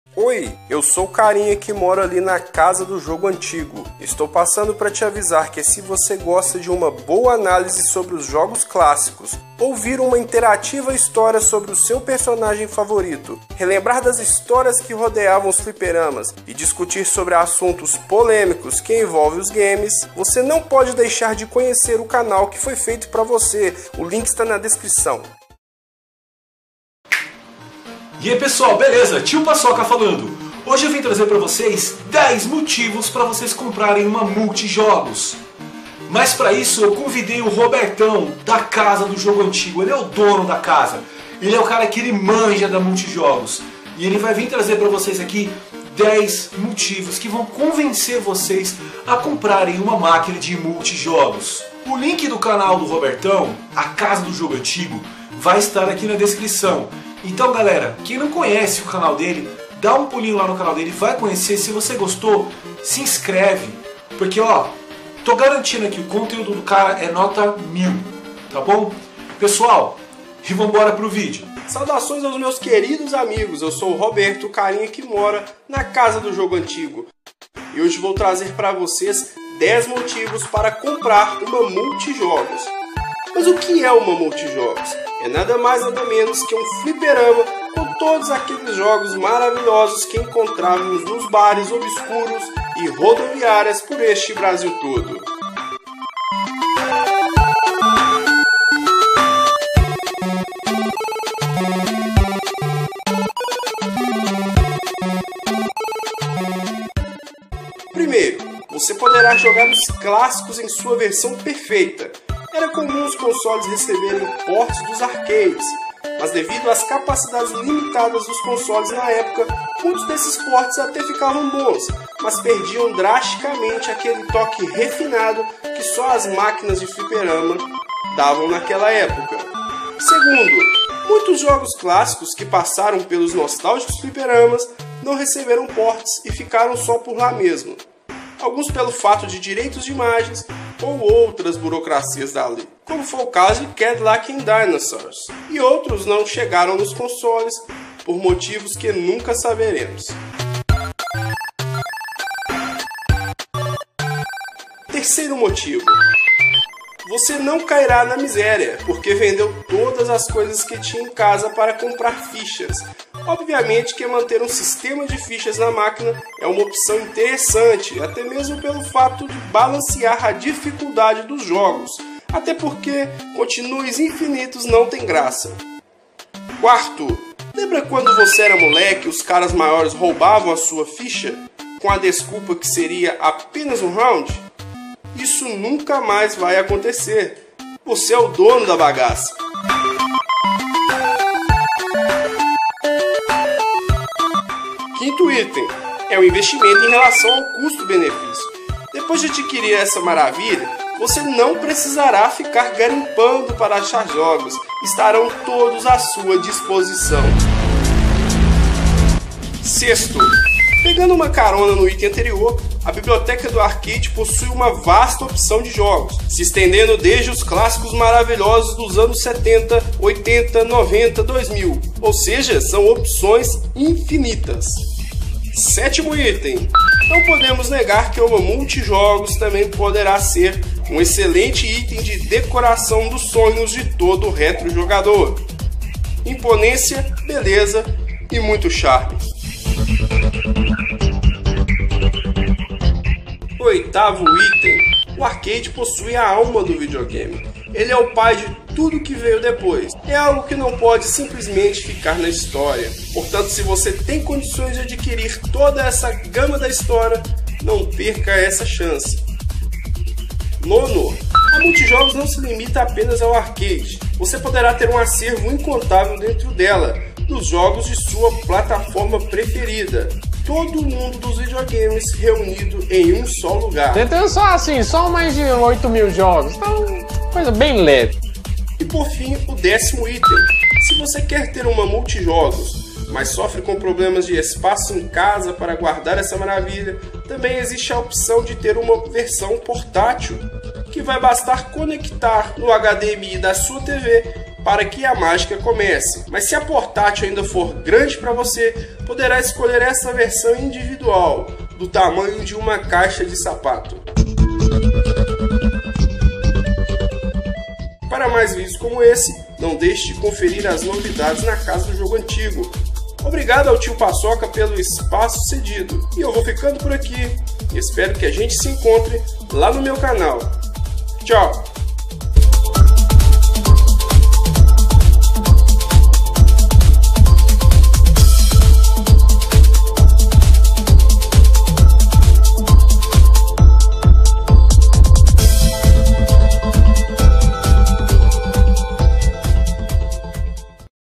Oi, eu sou o carinha que mora ali na casa do jogo antigo. Estou passando para te avisar que se você gosta de uma boa análise sobre os jogos clássicos, ouvir uma interativa história sobre o seu personagem favorito, relembrar das histórias que rodeavam os fliperamas e discutir sobre assuntos polêmicos que envolvem os games, você não pode deixar de conhecer o canal que foi feito para você. O link está na descrição. E aí pessoal, beleza? Tio Paçoca falando. Hoje eu vim trazer para vocês 10 motivos para vocês comprarem uma multijogos. Mas para isso eu convidei o Robertão da casa do jogo antigo. Ele é o dono da casa. Ele é o cara que ele manja da multijogos. E ele vai vir trazer para vocês aqui 10 motivos que vão convencer vocês a comprarem uma máquina de multijogos. O link do canal do Robertão, a casa do jogo antigo, vai estar aqui na descrição. Então galera, quem não conhece o canal dele, dá um pulinho lá no canal dele, vai conhecer. Se você gostou, se inscreve, porque ó, tô garantindo aqui, o conteúdo do cara é nota 1000, tá bom? Pessoal, e vambora pro vídeo. Saudações aos meus queridos amigos, eu sou o Roberto, o carinha que mora na casa do jogo antigo. E hoje vou trazer para vocês 10 motivos para comprar uma multijogos. Mas o que é uma multijogos? É nada mais nada menos que um fliperama com todos aqueles jogos maravilhosos que encontrávamos nos bares obscuros e rodoviárias por este Brasil todo. Primeiro, você poderá jogar os clássicos em sua versão perfeita. Era comum os consoles receberem ports dos arcades, mas devido às capacidades limitadas dos consoles na época, muitos desses ports até ficavam bons, mas perdiam drasticamente aquele toque refinado que só as máquinas de fliperama davam naquela época. Segundo, muitos jogos clássicos que passaram pelos nostálgicos fliperamas não receberam ports e ficaram só por lá mesmo. Alguns pelo fato de direitos de imagens ou outras burocracias da lei, como foi o caso de Cadillac and Dinosaurs, e outros não chegaram nos consoles por motivos que nunca saberemos. Terceiro motivo: você não cairá na miséria, porque vendeu todas as coisas que tinha em casa para comprar fichas. Obviamente que manter um sistema de fichas na máquina é uma opção interessante, até mesmo pelo fato de balancear a dificuldade dos jogos, até porque continues infinitos não tem graça. Quarto, lembra quando você era moleque e os caras maiores roubavam a sua ficha com a desculpa que seria apenas um round? Isso nunca mais vai acontecer. Você é o dono da bagaça. Quinto item, é o investimento em relação ao custo-benefício. Depois de adquirir essa maravilha, você não precisará ficar garimpando para achar jogos, estarão todos à sua disposição. Sexto, pegando uma carona no item anterior, a biblioteca do arcade possui uma vasta opção de jogos, se estendendo desde os clássicos maravilhosos dos anos 70, 80, 90, 2000, ou seja, são opções infinitas. Sétimo item, não podemos negar que uma multijogos também poderá ser um excelente item de decoração dos sonhos de todo retro jogador. Imponência, beleza e muito charme. Oitavo item, o arcade possui a alma do videogame. Ele é o pai de tudo que veio depois. É algo que não pode simplesmente ficar na história. Portanto, se você tem condições de adquirir toda essa gama da história, não perca essa chance. Nono, a multijogos não se limita apenas ao arcade. Você poderá ter um acervo incontável dentro dela, dos jogos de sua plataforma preferida. Todo mundo dos videogames reunido em um só lugar. Tentando só assim, só mais de 8.000 jogos, então coisa bem leve. E por fim, o décimo item. Se você quer ter uma multijogos, mas sofre com problemas de espaço em casa para guardar essa maravilha, também existe a opção de ter uma versão portátil, que vai bastar conectar no HDMI da sua TV para que a mágica comece. Mas se a portátil ainda for grande para você, poderá escolher essa versão individual, do tamanho de uma caixa de sapato. Para mais vídeos como esse, não deixe de conferir as novidades na Casa do Jogo Antigo. Obrigado ao tio Paçoca pelo espaço cedido. E eu vou ficando por aqui. Espero que a gente se encontre lá no meu canal. Tchau!